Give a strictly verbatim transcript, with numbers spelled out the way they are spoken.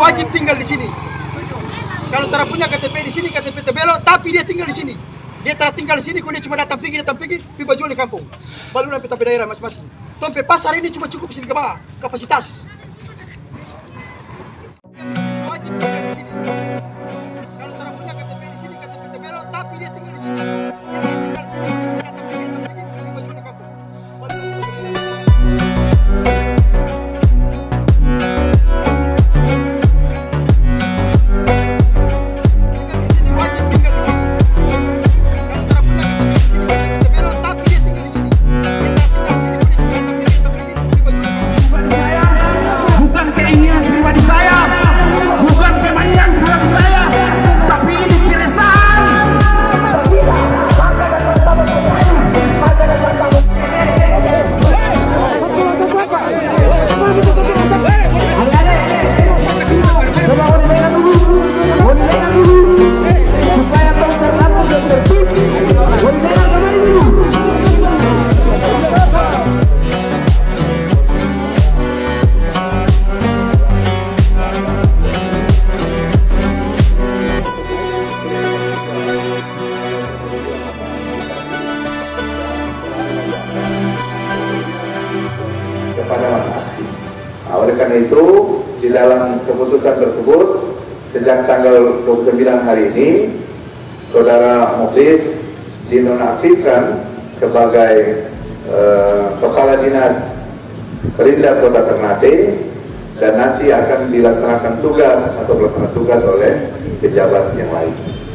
wajib tinggal di sini. Kalau tak punya K T P di sini, K T P Tebelo, tapi dia tinggal di sini. Dia telah tinggal di sini, kalau dia cuma datang pergi, datang pergi, pergi baju di kampung. Baru nanti tapi daerah masing-masing. Tompe pasar ini cuma cukup sini ke bawah, kapasitas. Wajib tinggal di sini. Kalau tak punya K T P di sini, K T P Tebelo, tapi dia tinggal di sini. Dia telah tinggal di sini, datang pergi, datang pergi, pergi baju di kampung. Oleh karena itu, di dalam keputusan tersebut, sejak tanggal dua puluh sembilan hari ini, Saudara Mukhlis dinonaktifkan sebagai eh, Kepala Dinas Perindah Kota Ternate, dan nanti akan dilaksanakan tugas atau pelaksana tugas oleh pejabat yang lain.